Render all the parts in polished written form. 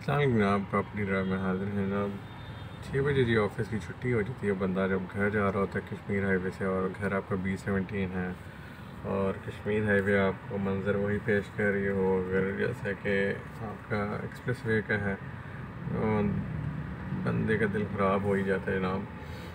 जनाब property drive में हाजिर हैं जनाब। 6 बजे जी ऑफिस की छुट्टी हो जाती है। बंदा जब घर जा रहा होता है कश्मीर हाईवे से, और घर आपका B17 है, और कश्मीर हाईवे आपको मंज़र वही पेश कर रही हो अगर जैसा कि आपका एक्सप्रेस वे का है, तो बंदे का दिल ख़राब हो ही जाता है जनाब।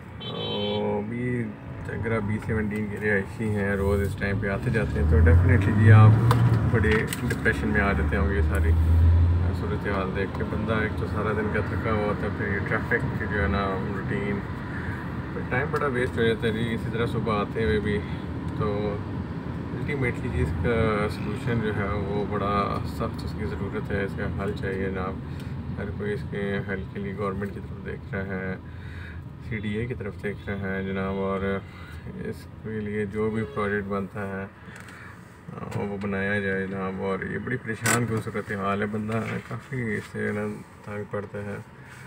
भी अगर आप B17 के रिहायशी हैं, रोज़ इस टाइम पे आते जाते हैं, तो डेफिनेटली जी आप बड़े डिप्रेशन में आ जाते होंगे। सारी सूरत हाल देख के बंदा एक तो सारा दिन का थका हुआ होता है, फिर ये ट्रैफिक जो है ना रूटीन, फिर टाइम बड़ा वेस्ट हो जाता है जी। इसी तरह सुबह आते हुए भी, तो अल्टीमेटली जी इसका सलूशन जो है वो बड़ा सख्त उसकी ज़रूरत है। इसका हल चाहिए जनाब। हर कोई इसके हल के लिए गवर्नमेंट की तरफ देख रहा है, CDA की तरफ देख रहा है जनाब, और इसके लिए जो भी प्रोजेक्ट बनता है वो बनाया जाए जनाब। और ये बड़ी परेशान कुन सूरत हाल है, बंदा काफ़ी इससे ना तंग पड़ता है।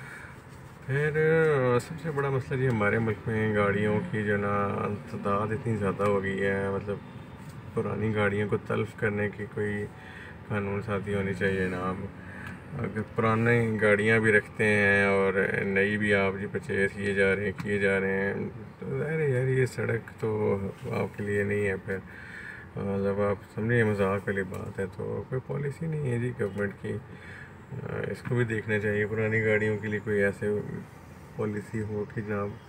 फिर सबसे बड़ा मसला जी हमारे मुल्क में गाड़ियों की जो ना तादाद इतनी ज़्यादा हो गई है। मतलब पुरानी गाड़ियों को तल्फ़ करने की कोई कानून साज़ी होनी चाहिए जनाब। अगर पुरानी गाड़ियाँ भी रखते हैं और नई भी आप जी परचेज़ किए जा रहे हैं, तो ज़ाहिर है यार ये सड़क तो आपके लिए नहीं है। फिर जब आप समझिए मजाक वाली बात है, तो कोई पॉलिसी नहीं है जी गवर्नमेंट की। इसको भी देखना चाहिए, पुरानी गाड़ियों के लिए कोई ऐसे पॉलिसी हो कि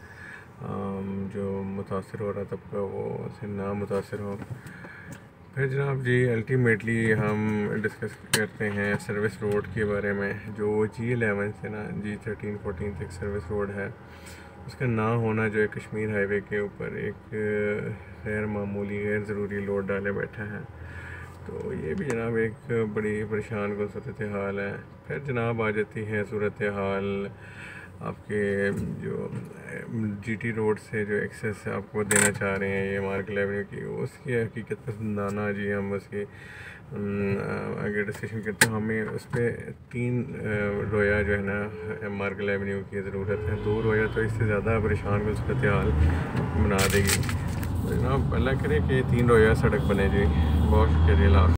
जनाब जो मुतासर हो रहा तबका वो उससे ना मुतासर हो। फिर जनाब जी अल्टीमेटली हम डिस्कस करते हैं सर्विस रोड के बारे में। जो G11 से ना G13, 14 तक सर्विस रोड है, उसका ना होना जो है कश्मीर हाईवे के ऊपर एक गैर मामूली गैर ज़रूरी लोड डाले बैठा है। तो ये भी जनाब एक बड़ी परेशान कुन सूरत हाल है। फिर जनाब आ जाती है सूरत हाल आपके जो GT रोड से जो एक्सेस आपको देना चाह रहे हैं ये मार्गलः एवेन्यू की, उसकी हकीकत पसंदाना जी हम उसकी आगे डिस्कशन करते हैं। हमें उस पर 3 रोया जो है ना मार्गलः एवेन्यू की ज़रूरत है। 2 रोया तो इससे ज़्यादा परेशान कुन सूरत हाल बना देगी। तो जनाब अल्लाह करे कि 3 रोया सड़क बने जी। बहुत शुक्रिया।